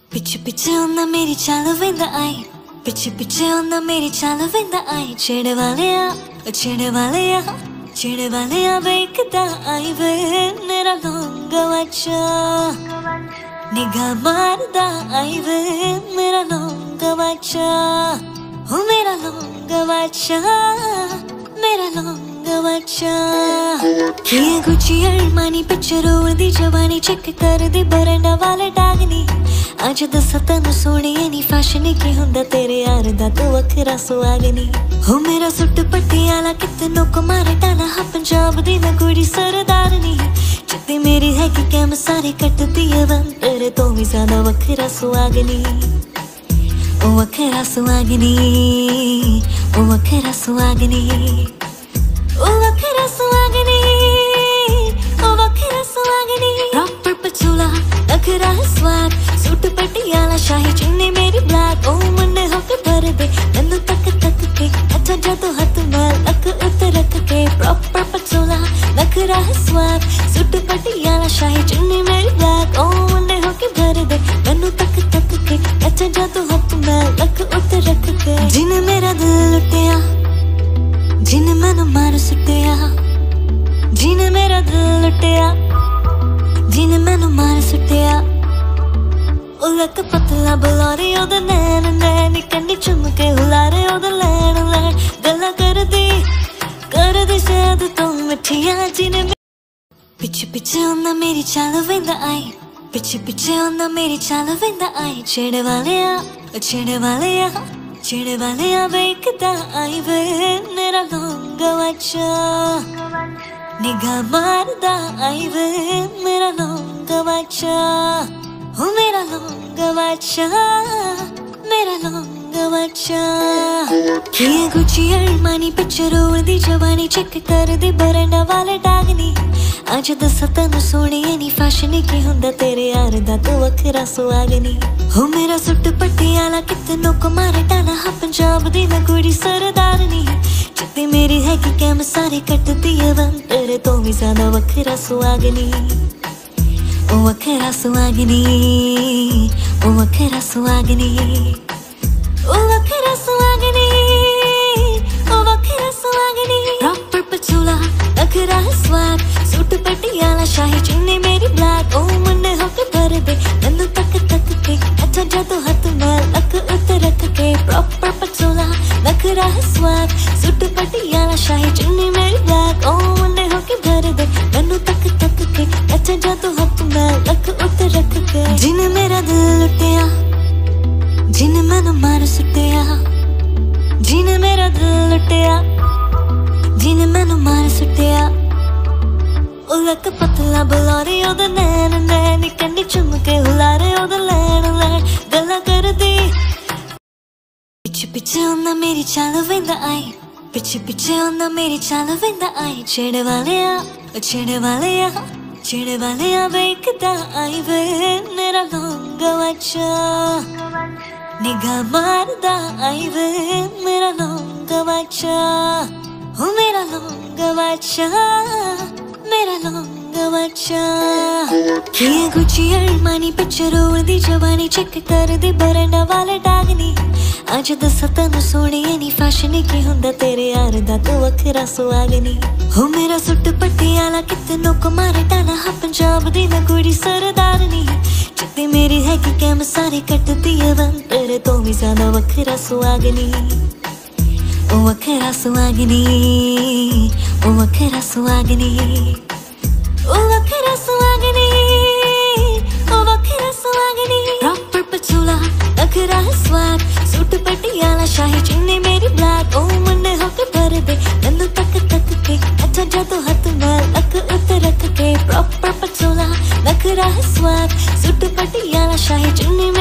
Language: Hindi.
पिछे पिछे आंदा मेरी चाल वेंदा आई, पिछे पिछे आंदा मेरी चाल वेंदा आई। छेड़े वाले आ, छेड़े वाले आ, छेड़े वाले आ वेखदा आई वे मेरा लौंगा वाचा। निगाह मारदा आई वे मेरा लौंगा वाचा, हो मेरा लौंगा वाचा, मेरा लौंगा वाचा। किए गुची अरमानी पिक्चर दी जवानी चेक कर दी बरंडा वाले डागनी। आज दस तेन सोने नी फैशन की हुंदा तेरे यार दा तो वखरा सुहागनी। हो मेरा सुट पटियाला कितनों को मारे डाला हा पंजाब दी मैं कुड़ी सरदारनी। चित्ती मेरी है कि कैम सारे कटती है वन तेरे तो भी ज्यादा वखरा सुहागनी। ओ वखरा सुहागनी, ओ वखरा सुहागनी, ओ वखरा सुहागनी, ओ वखरा सुहागनी। प्रॉपर पचूला नखरा स्वाग, सूट पटियाला शाही चुन्नी मेरी ब्लैक। ओ मुन्ने होके भर दे तन्नू तक तक के, अच्छा जा तो हाथ में लक उत रख के। प्रॉपर पचूला नखरा स्वाग, सूट पटियाला शाही चुन्नी मेरी ब्लैक। ओ मुन्ने होके भर दे तन्नू तक तक के, अच्छा जा तो हाथ में लक उत रख के। जिन मेरा दिल लुटिया, जिन मैनू मार सुटिया, जिन मेरा दिल लुटिया, जिन मैनू मार सुटिया। लक पतला बुलारे ओदा नैन नैन, कन्नी चुम के हुलारे ओदा लैन लैन। गल्लां कर दी शायद तो मिठियां जिने। पिछे पिछे आंदा मेरी चाल वेंदा आई, पिछे पिछे आंदा मेरी चाल वेंदा आई। छेड़े वाले आ, छेड़े वाले आ, छेड़े वाले आ वेखदा आई वे मेरा लौंगा वाचा। निगाह मारदा आई वे मेरा लौंगा वाचा, हो मेरा लौंगा वाचा, मेरा लौंगा वाचा। किए गुची अरमानी पिक्चर दी जवानी चेक कर दी बरंडा वाले डागनी। आज दस तेन सोने नी फैशन की हुंदा तेरे यार दा तो वखरा सुहागनी। हो मेरा सुट पटियाला कितनों को मारे डाला हा पंजाब दी मैं कुड़ी सरदारनी। चित्ती मेरी है कि कैम सारे कटती है वन तेरे तो भी ज्यादा वखरा सुहागनी। ओ वखरा सुहागनी, ओ वखरा सुहागनी, ओ वखरा सुहागनी, ओ वखरा सुहागनी। प्रॉपर पचूला नखरा स्वाग, सूट पटियाला शाही चुन्नी मेरी ब्लैक। ओ मुन्ने होके भर दे तन्नू तक तक के, अच्छा जा तो हाथ में लक उत रख के। प्रॉपर पचूला नखरा स्वाग, सूट पटियाला शाही चुन्नी मेरी ब्लैक। ओ मुन्ने होके भर दे तन्नू तक तक के, अच्छा जा तो हाथ में लक उत रख के। जिन मेरा दिल लुटिया, जिन मैनू मार सुटिया, जिन मेरा दिल लुटिया, जिन मैनू मार सुटिया। लक पतला बुलारे ओदा नैन नैन, कन्नी चुम के हुलारे ओदा लैन लैन। गल्लां कर दी पिछे पिछे आंदा मेरी चाल वेंदा आई, पिछे पिछे आंदा मेरी चाल वेंदा आई। छेड़े वाले आ, छेड़े वाले आ, छेड़े वाले आ वेखदा आई वे मेरा लौंगा वाचा। निगाह मारदा आई वे मेरा लौंगा वाचा, हो मेरा लौंगा वाचा, मेरा लौंगा वाचा। किए गुची अरमानी पिक्चर दी जवानी चेक कर दी बरंडा वाले डागनी। आज दस तेन सोने नी फैशन की हुंदा तेरे यार दा तो वखरा सुहागनी। हो मेरा सुट पटियाला कितनों को मारे डाला हा पंजाब दी मैं कुड़ी सरदारनी। चित्ती मेरी है कि कैम सारे कटती है वन तेरे तो भी ज्यादा वखरा सुहागनी। ओ वखरा सुहागनी, ओ वखरा सुहागनी, ओ वखरा सुहागनी, ओ वखरा सुहागनी। प्रॉपर पचूला नखरा स्वाग, सूट पटियाला शाही चुन्नी मेरी ब्लैक। ओ मुन्ने होके भर दे तन्नू तक तक के, अच्छा जा तो हाथ में लक उत रख के। प्रॉपर पचूला नखरा स्वाग, सूट पटियाला शाही चुन्नी